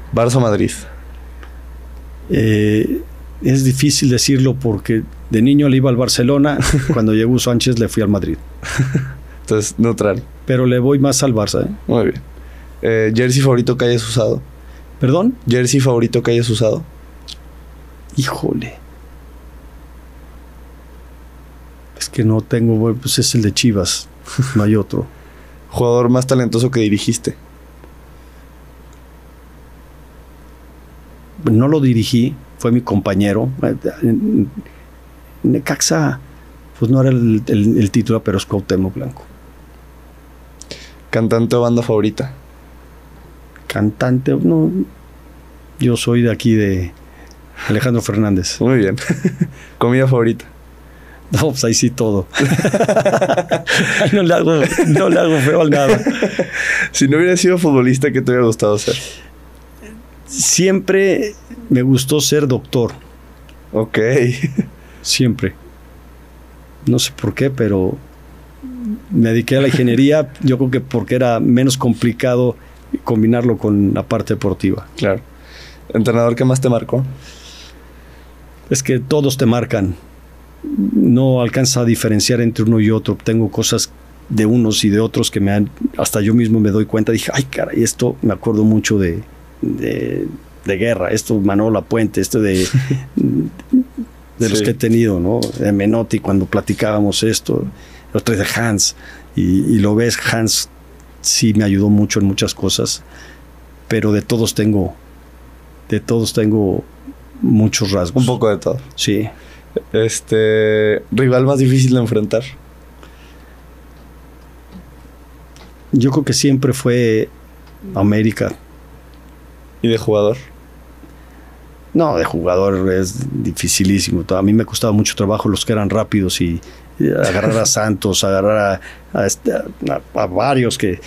Barça Madrid. Es difícil decirlo porque de niño le iba al Barcelona. Cuando llegó Sánchez le fui al Madrid. Entonces, neutral. Pero le voy más al Barça, ¿eh? Muy bien. ¿Jersey favorito que hayas usado? ¿Perdón? ¿Jersey favorito que hayas usado? Híjole. Es que no tengo... Bueno, pues es el de Chivas. No hay otro. ¿Jugador más talentoso que dirigiste? No lo dirigí. Fue mi compañero. Necaxa, pues no era el titular, pero es Cuauhtémoc Blanco. ¿Cantante o banda favorita? Cantante, no. Yo soy de aquí de Alejandro Fernández. Muy bien. ¿Comida favorita? No, pues ahí sí todo. no le hago feo al nada. Si no hubiera sido futbolista, ¿qué te hubiera gustado ser? Siempre me gustó ser doctor. Ok. Siempre. No sé por qué, pero me dediqué a la ingeniería. Yo creo que porque era menos complicado combinarlo con la parte deportiva. Claro. ¿Entrenador que más te marcó? Es que todos te marcan. No alcanza a diferenciar entre uno y otro. Tengo cosas de unos y de otros que hasta yo mismo me doy cuenta. Dije, ay, caray, esto me acuerdo mucho de Guerra, esto Manolo Lapuente, esto de los que he tenido, ¿no? De Menotti, cuando platicábamos esto, los tres de Hans, y lo ves, Hans sí me ayudó mucho en muchas cosas, pero de todos tengo muchos rasgos. Un poco de todo. Sí. ¿Rival más difícil de enfrentar? Yo creo que siempre fue América. ¿Y de jugador? No, de jugador es dificilísimo. A mí me costaba mucho trabajo los que eran rápidos y agarrar a Santos, agarrar a varios que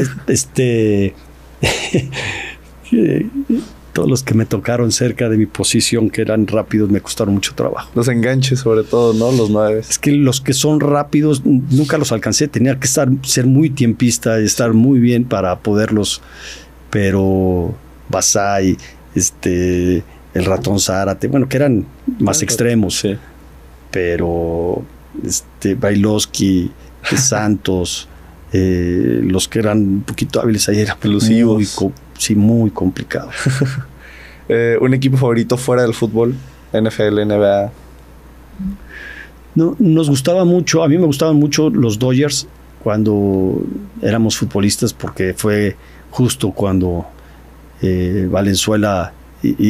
todos los que me tocaron cerca de mi posición que eran rápidos me costaron mucho trabajo. Los enganches sobre todo, ¿no? Los 9. Es que los que son rápidos nunca los alcancé. Tenía que ser muy tiempista y estar muy bien para poderlos. Pero Basay, el Ratón Zárate, bueno, que eran más extremos. Sí. Pero Brailovsky, Santos, los que eran un poquito hábiles ahí eran elusivos. Muy complicado. ¿Un equipo favorito fuera del fútbol? NFL, NBA. No, nos gustaba mucho, a mí me gustaban mucho los Dodgers cuando éramos futbolistas, porque fue justo cuando Valenzuela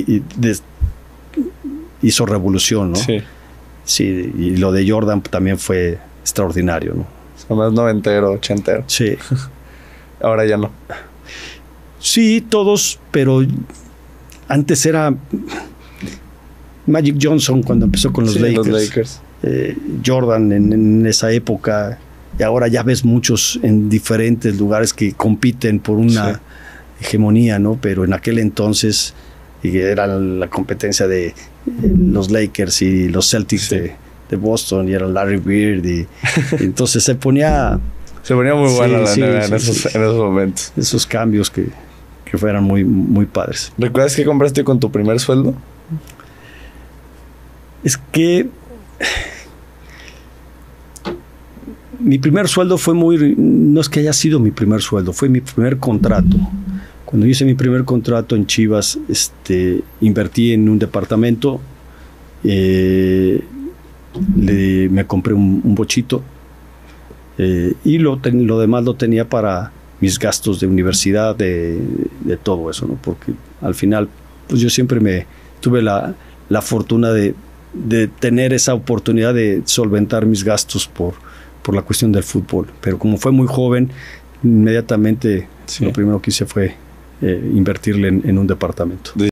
hizo revolución, ¿no? Sí. Sí, y lo de Jordan también fue extraordinario, ¿no? O más noventero, ochentero. Sí. Ahora ya no. Sí, todos, pero antes era Magic Johnson cuando empezó con los Lakers. Jordan en esa época, y ahora ya ves muchos en diferentes lugares que compiten por una hegemonía, ¿no? Pero en aquel entonces era la competencia de los Lakers y los Celtics de Boston, y era Larry Bird, y entonces se ponía muy buena la NBA en esos momentos. Esos cambios que fueran muy, muy padres. ¿Recuerdas qué compraste con tu primer sueldo? Es que mi primer sueldo fue no es que haya sido mi primer sueldo, fue mi primer contrato. Cuando hice mi primer contrato en Chivas, invertí en un departamento, me compré un bochito, y lo demás lo tenía para mis gastos de universidad, de todo eso, ¿no? Porque al final, pues yo siempre tuve la fortuna de tener esa oportunidad de solventar mis gastos por la cuestión del fútbol. Pero como fue muy joven, inmediatamente lo primero que hice fue invertirle en un departamento.